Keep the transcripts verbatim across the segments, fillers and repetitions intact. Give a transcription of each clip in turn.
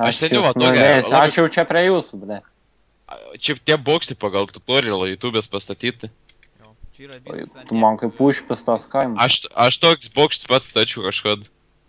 Aš seniau va tokia... Aš jau čia prie jūsų, ble. Čia tie bokštai pagal tutorialą YouTube'ės pastatyti. Tu man kaip užpis tos kaimus. Aš, aš toks bokštas pats stačiau kažkad.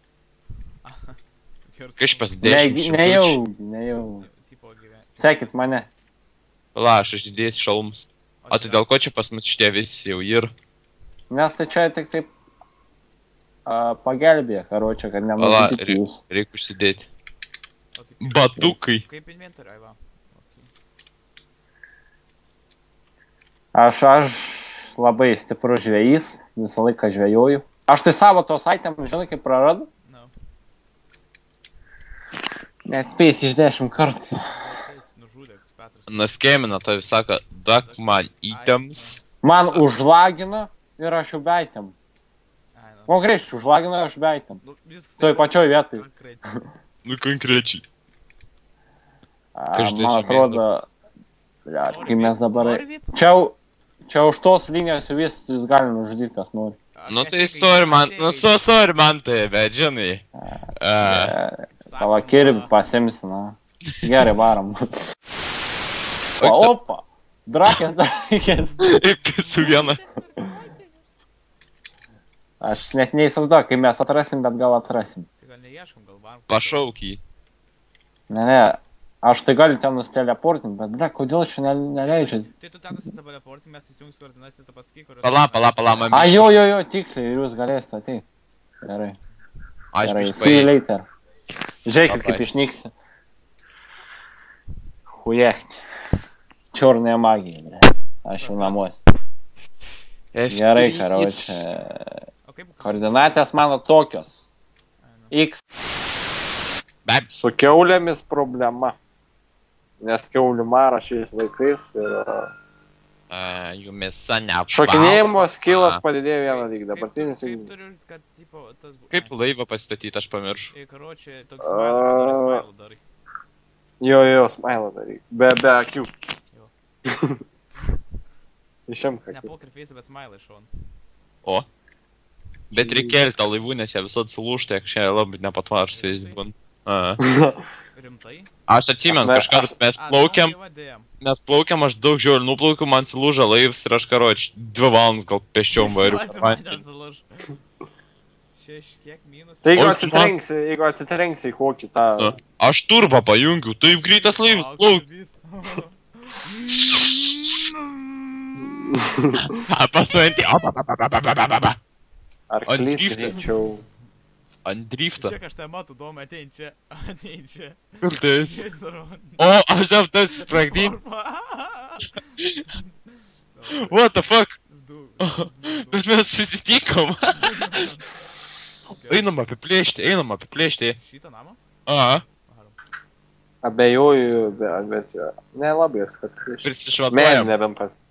Kaž pasidėšiu šimtučių. Nejau, nejau. Sekit mane. Pala, aš išdėsiu šalmus. O tai dėl ko čia pas mus šitie visi jau yra? Nes tai čia tik taip pagelbė, karočią, kad nenužudyti jūs. Pala, reikia užsidėti. Batukai. Kaip inventoriai, va. Aš, aš labai stiprus žvejys, visą laiką žvejoju. Aš tai savo tos itemus, žinai, kaip praradu? No. Neatspėjus iš dešimt kartų. Naskėmina tai visaka, duck man items. Man užlagina ir aš jau beitam. Konkrečiai užlagina, aš beitam. Toj pačioj vietoj. Nu, konkrečiai. Man atrodo, kai mes dabar... Čia... Čia už tos linijos vis jūs gali nužudyti, kas nori. Nu tai sorry man, nu so sorry man tai, bet žinai. Savo kirbi pasimsi, na. Gerai, varom. Opa! Drakės, drakės. Kaip su viena. Aš net neįsivaizduoju, kai mes atrasim, bet gal atrasim. Tai gal neieškom, gal varom. Pašauk jį. Ne, ne. Aš tai galiu ten nusteleportinti, bet, ble, kodėl čia neleidžia? Tai tu ten nusteleportinti, mes įsijungs koordinas ir tu pasakyk, kurios... Pala, pala, pala, mami. A, jo, jo, jo, tiksliai, ir jūs galėsite ateiti. Gerai. Gerai, see you later. Žiūrėkit, kaip išnyksi. Hujekti. Čiornė magija, ble. Aš jau namuose. Gerai, karočią. Koordinatės mano tokios. X. Su kiaulėmis problema. Nes kiaulių mara šiais laikais yra... Jų mėsa neapvaloma. Šokinėjimo skilas padidėjo vieną lygį. Dabartinis... Kaip turiu, kad, tipo, tas... Kaip laivą pastatyti, aš pamiršau. Į karočią, toks smilą padarai, smilą darai. Jo, jo, smilą darai. Be, be akių. Jo. Išimk akių. Ne poker face, bet smilą iš šon. O. Bet reikia kelti tą laivų, nes jie visad sulūžta, jeigu šiandien labai nepatvarus vėzdį būn. Rimtai? Aš atsimenu, kažkart mes plaukiam, mes plaukiam, aš daug žiūrėjau nuplaukiu, man sulūžo laivas ir aš karoči dvi valandas gal pėsčiom variu. Šeš, kiek minus? Tai jeigu atsitrenksi, jeigu atsitrenksi į kokį tą... Aš turbą pajungiu, taip greitas laivas plauk. Pasuojantį. Ar klys greičiau? Ant driftą. Čia kažtai matu, doma, atein čia, atein čia. Kur tai esi? O, aš aptas spragdyn. What the fuck? Bet mes susitikom. Einam apiplėšti, einam apiplėšti. Šitą namą? Aha. Abejoju, bet jo. Nelabai, kad prieš. Prisišvatojam. Mes nebent pas.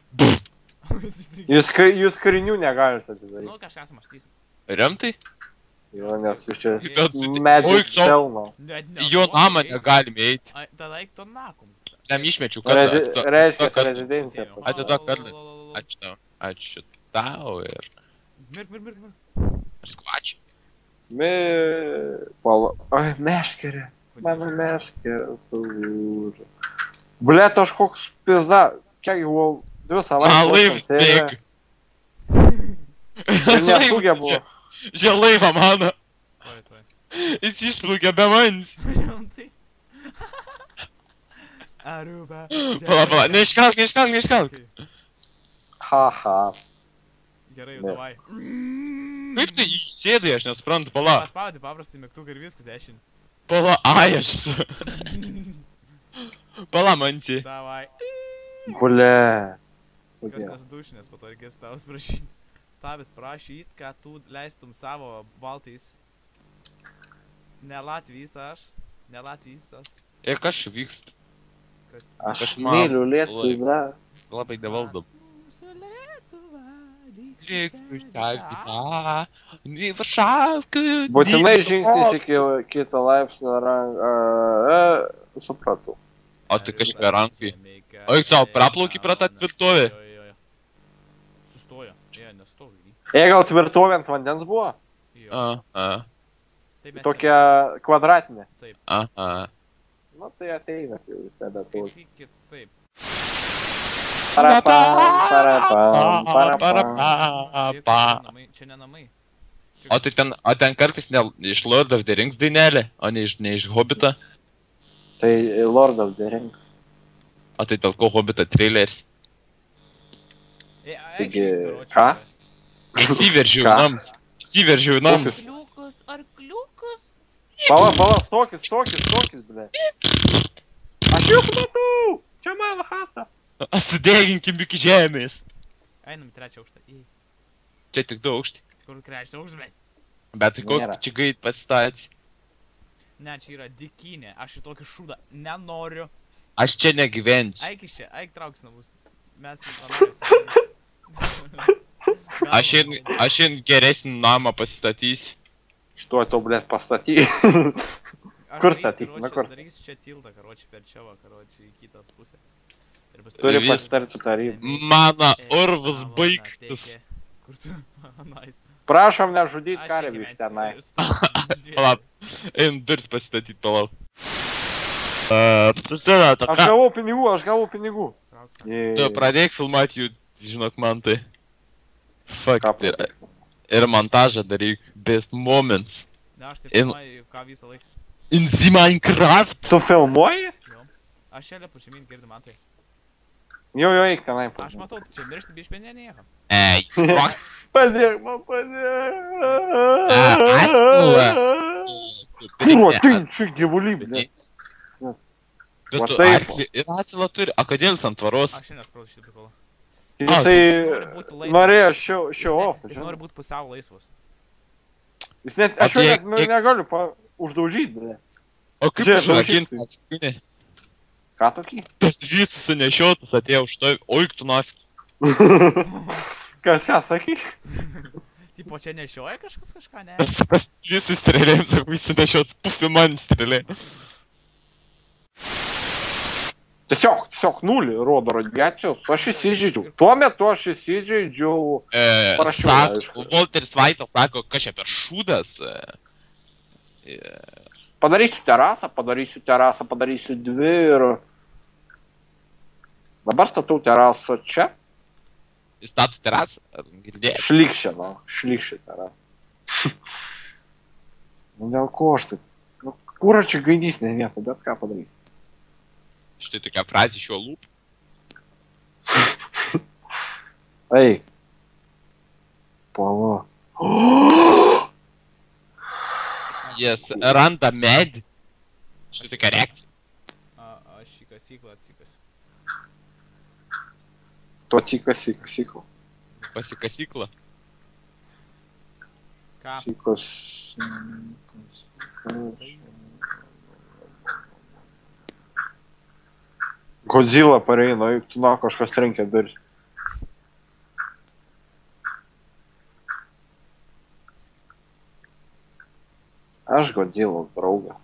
Jūs karinių negalite atidaryti. Nu, kažką sumąstysim. Remtai? Jo, nes jūs čia medžiai pelno. Jo namą negalime eiti. Tada eik to nakum. Jam išmečiu kartą. Reiškia, rezidencija. Atiduok kartą. Ačiū tau. Ačiū tau ir... Mirk, mirk, mirk, mirk. Ir skvačiu. Mi... Pala... Oi, meškerė. Mano meškerė sulūžo. Blet, aš koks pizda. Kiek jau dvi savaitės. A, laivas bėg. Ir nesugebu. Žia laivą mano. Tuoj, tuoj. Jis išplaukė be manęs. Rimtai? Aruba. Pala, pala, neiškalk, neiškalk, neiškalk. Haha. Gerai, jau davai. Kaip tai įsėdai, aš nesuprantu, pala. Paspaudai paprastai mygtuką ir viskas dešinį. Pala, ai, aš su. Pala, manti. Davai. Ble. Kas nesdušinės, po to reikės tavas prašyti. Tavęs prašyt, kad tu leistum savo baltais. Ne Latvijas aš, ne Latvijas aš. Ir kas čia vyksta? Aš myliu Lietuvą. Labai nevaldom. Būtinai žingsnis iki kito laipsnio rangą. Supratau. O tai kažką rankai. O juk savo praplaukį pro tą tvirtovę? Sustojo. Jie, nestovi. Jie gal tvirtovė ant vandens buvo? A, a. Taip mes Tokia kvadratinė. Taip. Aha. Nu tai ateina jau į tada tu. Skaitykit taip. Parapam, parapam, parapam. Parapam. Namai, čia ne namai. Čia O tai ten, o ten kartais ne iš Lord of the Rings dainelė, o ne iš, ne iš Hobbitą. Tai Lord of the Rings. O tai dėl ko Hobbitą traileris. E, Taigi, eikšiai, karoči. ką? Įsiveržiau Ką? nams. Įsiveržiau nams. Arkliukas, arkliukas. Pala, pala, stokis, stokis, stokis, ble. Aš jau matau! Čia mano chata. Sudeginkim iki žemės. Einam į trečią aukštą. Į. Čia tik du aukštai. Kur trečias aukštas, bet. Bet tai kokį Nėra. čia gait pasistatė. Ne, čia yra dikinė. Aš į tokį šūdą nenoriu. Aš čia negyvensiu. Eik iš čia, eik trauks namus. Mes nenorėsim. Aš šiandien, aš šiandien geresnį namą pasistatysiu. Što to, ble, pastaty? Kur statysi, na kur? Darys čia tiltą, karoči, per čia va, karoči, į kitą pusę. Ir paskui- Turi Vis- pasitarti tarybą. Mano E, urvas tavo baigtas. natekė. Kur tu? Nice. Prašom nežudyti Aš karvių irgi iš tenai. mėgstu. Palauk. Einu duris pasistatyti, palauk. Uh, Prisėda, Aš gavau pinigų, aš gavau pinigų. Trauks Tu Jei. pradėk filmuoti jų, žinok man tai. Fuck, Ką ir, ir montažą daryk. Best moments. Ne, aš tai In- filmuoju ką visą laiką. In the Minecraft. Tu filmuoji? Jo. Aš čia lepu šeimyn girdi man tai. Jo, jo, eik tenai. Aš matau, tu čia miršti bišpė ne niekam. Ej, koks. Padėk man, А, padėk. Kurva, tai čia gyvulį, ble. Bet Va tu taip. arklį ir asilą turi. O kodėl jis ant tvaros? Aš šiandien supratau šitą prikolą. Jisai nori būti laisvas. norėjo šio, Jis, šio ne, off. jis nori būti pusiau laisvas. Jis net, O aš jo tai net nu, kiek- negaliu pa, uždaužyti, ble. O kaip Čia, užrakins daužyk. atskrinį? Ką tokį? Tas visas sunešiotas atėjo už to. Oik tu nafik. Kas ką sakyk? Tipo, čia nešioja kažkas kažką, ne? Tas tas visas strėlėjim, sako, visi nešiotas. Pufi man strėlė. Tiesiog, tiesiog nulį rodo radiacijos. Aš įsižeidžiau. Tuo metu aš įsižeidžiau. E, Parašiau, sako, aišku. Walteris Vaitas sako, kas čia per šūdas. E, Padarysiu terasą, padarysiu terasą, padarysiu dvi ir... Dabar statau terasą čia. Jis stato terasą, ar girdėjai? Šlikščia, nu, šlikščia terasą. Nu dėl ko aš taip? Nu, kur čia gaidys ne vieta, bet ką padarysiu? Štai tokia frazė šiuo lūp. Ei. Pala. Jis randa medį. Štai tokia reakcija. A, aš į kasyklą atsikasiu. To cika, cika, cika. Pasikasyklą. Ką? Cikos. Godzilla pareina, juk tu na kažkas trenkia duris. Aš Godzillos draugas.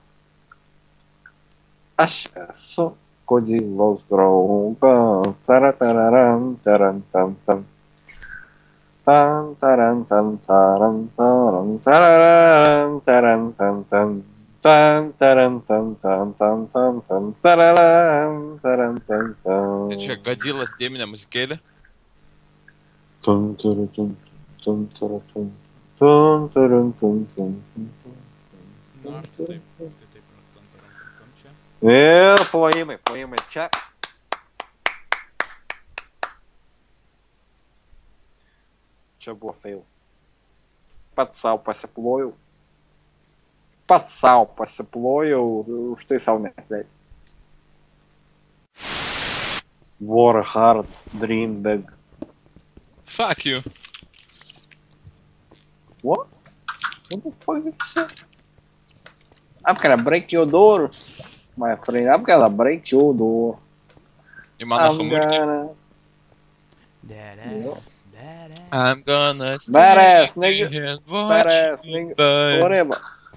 Aš esu Godzillos draugas. Taratararam, taran, tam, tam. Tam, taran, tam, taran, taran, tararam, taran, tam, tam. Tam, taran, tam, tam, tam, tam, tam, tararam, taran, tam, tam. Tai čia Godzillas dėminė muzikėlė. Tum, turu, tum, tum, turu, tum. Tum, turu, tum, tum, tum, tum. Nu, aš tai taip, aš tai taip, nu, tam, tam, tam, tam čia. Ir plojimai, plojimai čia. Čia buvo fail. Pats savo pasiplojau. Pats savo pasiplojau, už tai savo nesleidžiu. War hard, dream big. Fuck you. What? What the fuck is that? I'm gonna break your door, my friend. I'm gonna break your door. Į mano I'm hamurkį. gonna... Badass, badass. I'm gonna Badass, stay nigga. here and watch Badass, you nigga. burn. Whatever.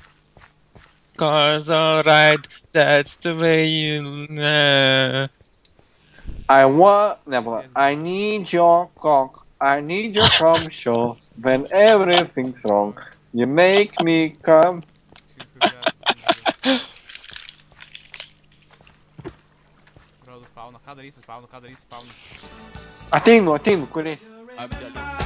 Cars alright, that's the way you know. I want... Never. I need your cock. I need your cum show. When everything's wrong, you make me come. Rodo spauna. Ką darysi spaunu, ką darysi spaunu? Ateinu, ateinu, kur esi? Apdėliau.